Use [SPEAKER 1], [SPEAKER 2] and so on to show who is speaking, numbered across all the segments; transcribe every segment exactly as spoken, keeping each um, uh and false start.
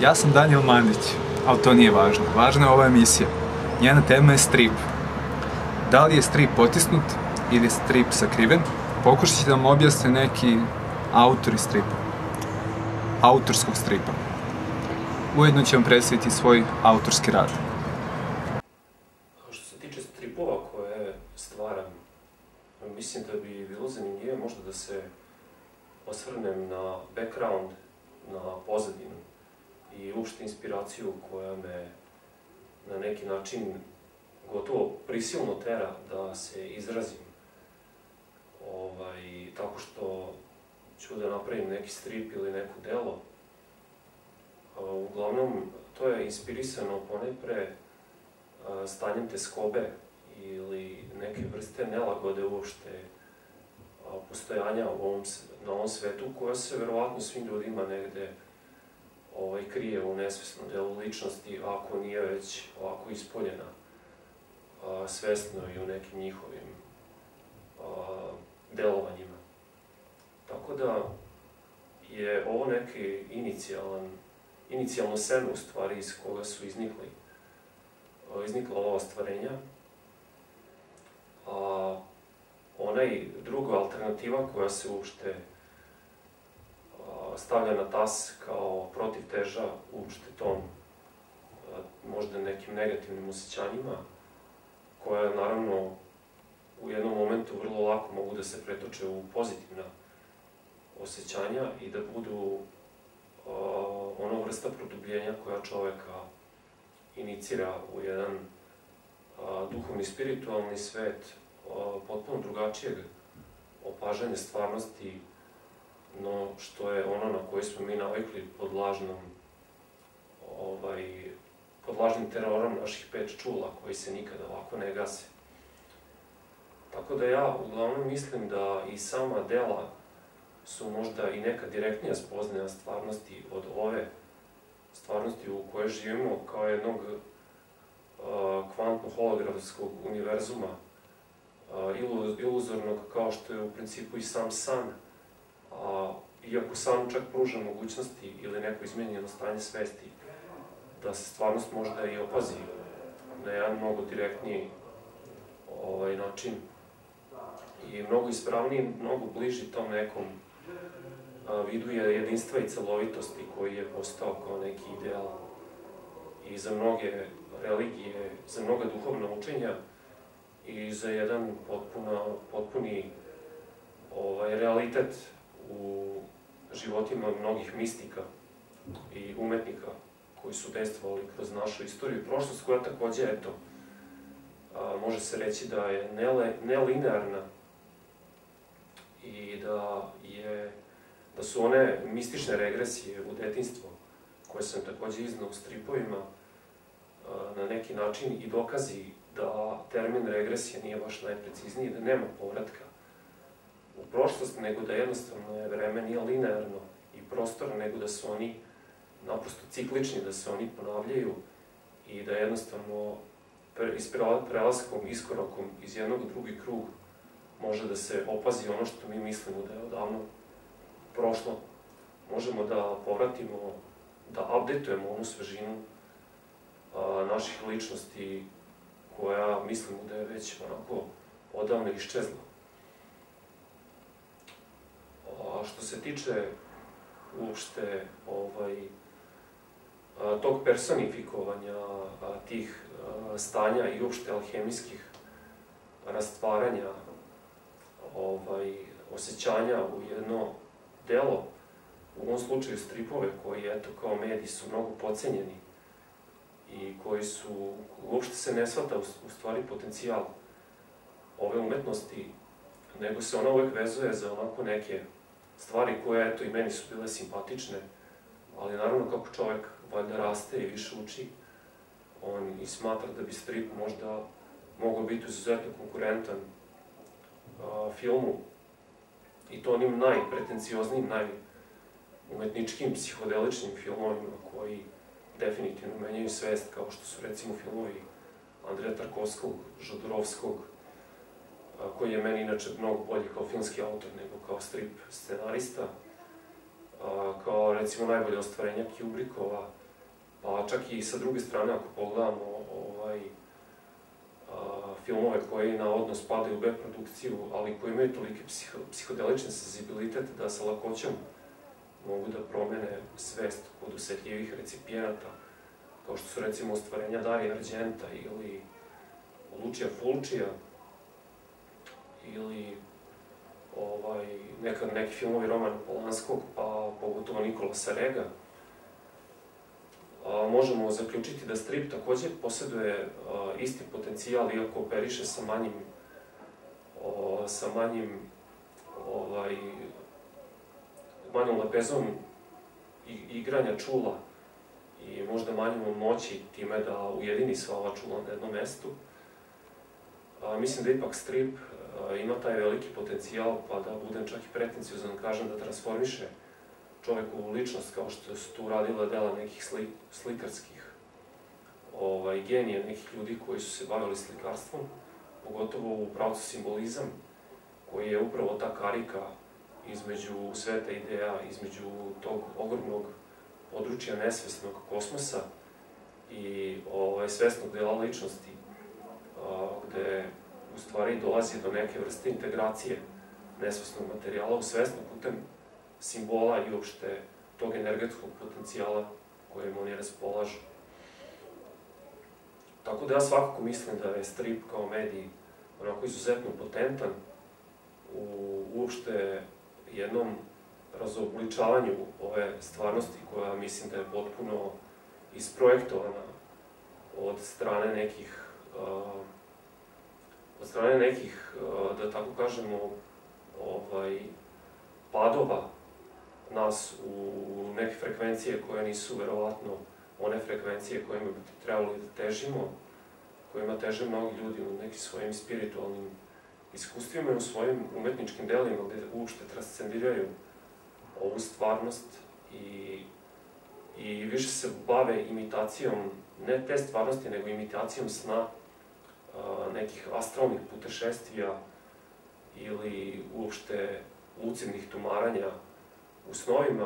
[SPEAKER 1] Ja sam Danijel Mandić, ali to nije važno. Važna je ova emisija. Njena tema je strip. Da li je strip potisnut ili je strip sakriven? Pokušat ću da vam objasne neki autori stripa. Autorskog stripa. Ujedno ću vam predstaviti svoj autorski rad.
[SPEAKER 2] Što se tiče stripova koje stvaram, mislim da bi bilo zanimljivo možda da se osvrnem na background, na pozadinu i uopšte inspiraciju koja me na neki način gotovo prisilno tera da se izrazim. Ovaj, tako što ću da napravim neki strip ili neko delo. Uglavnom, to je inspirisano ponajpre stanjem teskobe ili neke vrste nelagode uopšte postojanja u ovom, na ovom svetu, koja se verovatno svim ljudima negde ovaj, krije u nesvesnom delu ličnosti, ako nije već ovako ispoljena a, svesno i u nekim njihovim a, delovanjima. Tako da je ovo neki inicijalan, inicijalno seme u stvari iz koga su iznikli, a, iznikla ova ostvarenja. A, onaj druga alternativa koja se uopšte stavlja na tas kao protivteža uopšte tom možda nekim negativnim osjećanjima, koja naravno u jednom momentu vrlo lako mogu da se pretoče u pozitivna osjećanja i da budu ono vrsta produbljenja koja čoveka inicira u jedan duhovni, spiritualni svet potpuno drugačijeg opažanja stvarnosti, no što je ono na koje smo mi navikli pod lažnom, ovaj, pod lažnim terorom naših pet čula, koji se nikada ovako ne gase. Tako da ja uglavnom mislim da i sama dela su možda i neka direktnija spoznaja stvarnosti od ove stvarnosti u kojoj živimo kao jednog kvantno-holografskog univerzuma, iluzornog kao što je u principu i sam san, a iako san čak pruža mogućnosti ili neko izmenjeno stanje svesti, da se stvarnost možda i opazi na jedan mnogo direktniji ovaj, način i mnogo ispravniji, mnogo bliži tom nekom a, vidu je jedinstva i celovitosti koji je postao kao neki ideal i za mnoge religije, za mnoga duhovna učenja i za jedan potpuno, potpuni ovaj, realitet u životima mnogih mistika i umetnika koji su dejstvovali kroz našu istoriju i prošlost, koja takođe, eto, a, može se reći da je nele, nelinearna i da, je, da su one mistične regresije u detinjstvo, koje sam takođe iznao u stripovima, a, na neki način i dokazi da termin regresija nije baš najprecizniji, da nema povratka u prošlost, nego da jednostavno je vreme nije linearno i prostor, nego da su oni naprosto ciklični, da se oni ponavljaju i da jednostavno s prelaskom, iskorakom iz jednog u drugi krug može da se opazi ono što mi mislimo da je odavno prošlo. Možemo da povratimo, da updateujemo onu svežinu a, naših ličnosti koja mislimo da je već onako odavno iščezla. A što se tiče uopšte ovaj, a, tog personifikovanja a, tih a, stanja i uopšte alhemijskih rastvaranja, ovaj, osjećanja u jedno delo, u ovom slučaju stripove koji, eto, kao mediji su mnogo podcenjeni i koji su, uopšte se ne shvata u stvari potencijal ove umetnosti, nego se ona uvek vezuje za onako neke stvari koje, eto, i meni su bile simpatične, ali naravno kako čovek valjda raste i više uči, on i smatra da bi strip možda mogao biti izuzetno konkurentan a, filmu, i to onim najpretencioznim, najumetničkim, psihodeličnim filmovima koji definitivno menjaju svest, kao što su recimo filmovi Andreja Tarkovskog, Žodorovskog, koji je meni inače mnogo bolji kao filmski autor nego kao strip scenarista, kao recimo najbolje ostvarenja Kubrickova, pa čak i sa druge strane ako pogledamo ovaj, a, filmove koji navodno spadaju u B produkciju, ali koji imaju toliki psiho, psihodelični senzibilitet da sa lakoćom mogu da promene svest kod osetljivih recipijenata, kao što su recimo ostvarenja Darija Arđenta ili Lučija Fulčija, ili ovaj, nekad neki filmovi Romana Polanskog, pa pogotovo Nikolasa Rega. A, možemo zaključiti da strip takođe posjeduje a, isti potencijal, iako operiše sa manjim, o, sa manjim, ovaj, manjom lepezom igranja čula i možda manjom moći time da ujedini sva ova čula na jednom mestu. A, mislim da ipak strip a, ima taj veliki potencijal, pa da budem čak i pretenciozan, kažem da transformiše čovekovu ličnost, kao što su tu radila dela nekih sli, slikarskih ovaj, genija, nekih ljudi koji su se bavili slikarstvom, pogotovo u pravcu simbolizam, koji je upravo ta karika između sveta ideja, između tog ogromnog područja nesvesnog kosmosa i ovaj, svesnog dela ličnosti, a, gde u stvari dolazi do neke vrste integracije nesvesnog materijala u svesno putem simbola i uopšte tog energetskog potencijala kojim oni raspolažu. Tako da ja svakako mislim da je strip kao medij onako izuzetno potentan u uopšte jednom razobličavanju ove stvarnosti koja mislim da je potpuno isprojektovana od strane nekih od strane nekih, da tako kažemo, ovaj, padova nas u neke frekvencije koje nisu verovatno one frekvencije kojima bi trebali da težimo, kojima teže mnogi ljudi u nekim svojim spiritualnim iskustvima i u svojim umetničkim delima gde uopšte transcendiraju ovu stvarnost i, i više se bave imitacijom, ne te stvarnosti, nego imitacijom sna, a, nekih astralnih putešestvija ili uopšte lucidnih tumaranja u snovima,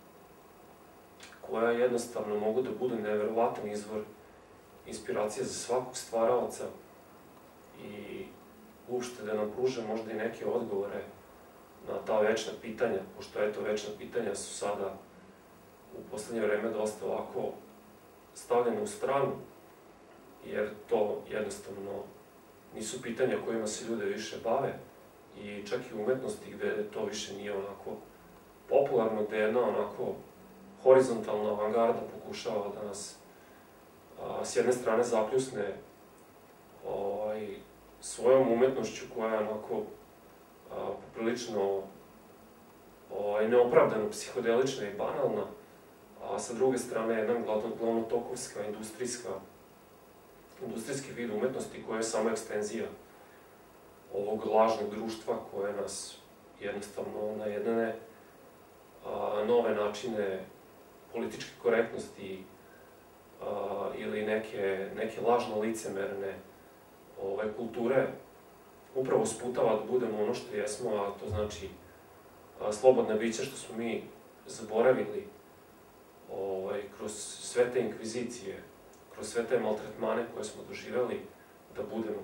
[SPEAKER 2] koja jednostavno mogu da budu neverovatan izvor inspiracije za svakog stvaraoca i uopšte da nam pruže možda i neke odgovore na ta večna pitanja, pošto eto večna pitanja su sada u poslednje vreme dosta ovako stavljene u stranu, jer to jednostavno nisu pitanja kojima se ljude više bave i čak i u umetnosti gde to više nije onako popularno, gde jedna onako horizontalna avangarda pokušava da nas a, s jedne strane zapljusne ovaj, svojom umetnošću koja je onako a, poprilično ovaj, neopravdano psihodelična i banalna, a sa druge strane jedna glavnotokovska, industrijska, industrijski vid umetnosti koja je samo ekstenzija ovog lažnog društva koje nas jednostavno na jedne a, nove načine političke korektnosti a, ili neke, neke lažno licemerne ove, kulture upravo sputava da budemo ono što jesmo, a to znači a, slobodna bića što smo mi zaboravili ovaj, kroz sve te inkvizicije, kroz sve te maltretmane koje smo doživeli da budemo.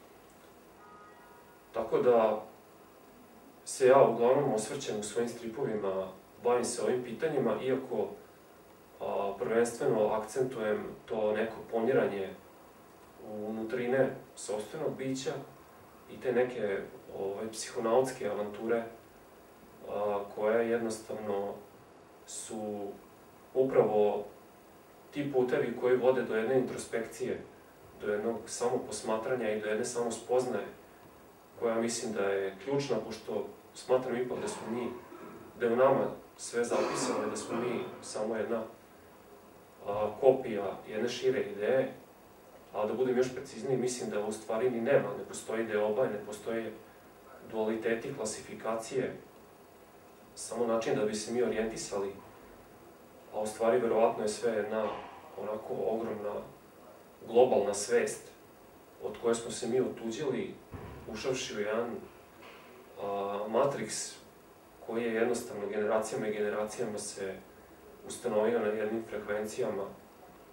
[SPEAKER 2] Tako da se ja uglavnom osvrćem u svojim stripovima, bavim se ovim pitanjima, iako a, prvenstveno akcentujem to neko poniranje unutrine sopstvenog bića i te neke ovaj, psihonautske avanture a, koje jednostavno su upravo ti putevi koji vode do jedne introspekcije, do jednog samoposmatranja i do jedne samospoznaje, koja mislim da je ključna, pošto smatram ipak da smo mi, da je u nama sve zapisano, da smo mi samo jedna a, kopija jedne šire ideje, a da budem još precizniji, mislim da u stvari ni nema, ne postoji deoba, ne postoje dualiteti, klasifikacije, samo način da bi se mi orijentisali, a u stvari verovatno je sve jedna onako ogromna globalna svest od koje smo se mi otuđili, ušavši u jedan a, matriks koji je jednostavno generacijama i generacijama se ustanovio na jednim frekvencijama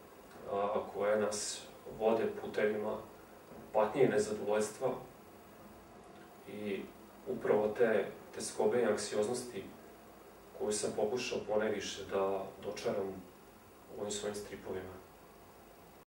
[SPEAKER 2] a, koje nas vode putevima patnje i nezadovoljstva i upravo te teskobe i anksioznosti koju sam pokušao ponajviše da dočaram u ovim svojim stripovima.